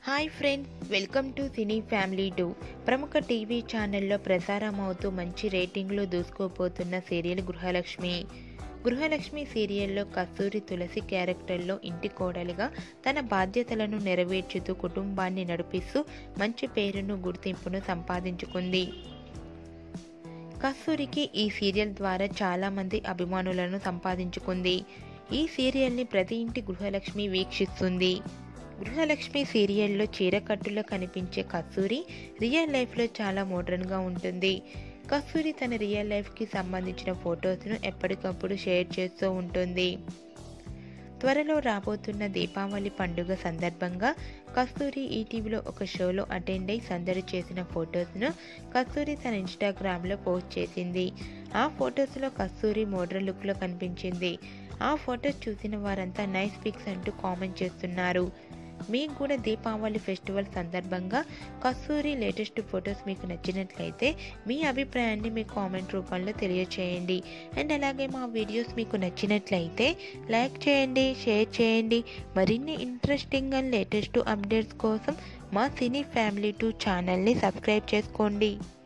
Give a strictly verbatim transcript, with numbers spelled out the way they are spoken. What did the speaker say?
Hi friends, welcome to Cine Family Two. ప్రముఖ TV ఛానల్లో ప్రసారమవుతూ మంచి రేటింగ్లో దూసుకోపోతున్న సీరియల్ గృహలక్ష్మి. గృహలక్ష్మి సీరియల్లో కస్తూరి తులసి క్యారెక్టర్లో ఇంటి కోడలిగా తన బాధ్యతలను నెరవేర్చుతూ కుటుంబాన్ని నడిపిస్తూ మంచి పేరును గుర్తింపును సంపాదించుకుంది. కస్తూరికి ఈ సీరియల్ ద్వారా చాలామంది అభిమానులను సంపాదించుకుంది. ఈ సీరియల్ని ప్రతి ఇంటి గృహలక్ష్మి వీక్షిస్తుంది. గృహలక్ష్మి సీరియల్లో చీరకట్టులో కనిపించే కస్తూరి రియల్ లైఫ్లో చాలా మోడర్న్గా ఉంటుంది. కస్తూరి తన రియల్ లైఫ్కి సంబంధించిన ఫొటోస్ను ఎప్పటికప్పుడు షేర్ చేస్తూ ఉంటుంది. త్వరలో రాబోతున్న దీపావళి పండుగ సందర్భంగా కస్తూరి ఈటీవీలో ఒక షోలో అటెండ్ అయి సందడి చేసిన ఫొటోస్ను కస్తూరి తన ఇన్స్టాగ్రామ్లో పోస్ట్ చేసింది. ఆ ఫొటోస్లో కస్తూరి మోడర్న్ లుక్లో కనిపించింది. ఆ ఫొటోస్ చూసిన వారంతా నైస్ పిక్స్ అంటూ కామెంట్ చేస్తున్నారు. మీకు కూడా దీపావళి ఫెస్టివల్ సందర్భంగా కస్తూరి లేటెస్ట్ ఫొటోస్ మీకు నచ్చినట్లయితే మీ అభిప్రాయాన్ని మీ కామెంట్ రూపంలో తెలియచేయండి. అండ్ అలాగే మా వీడియోస్ మీకు నచ్చినట్లయితే లైక్ చేయండి, షేర్ చేయండి. మరిన్ని ఇంట్రెస్టింగ్ అండ్ లేటెస్ట్ అప్డేట్స్ కోసం మా సినీ ఫ్యామిలీ టూ ఛానల్ని సబ్స్క్రైబ్ చేసుకోండి.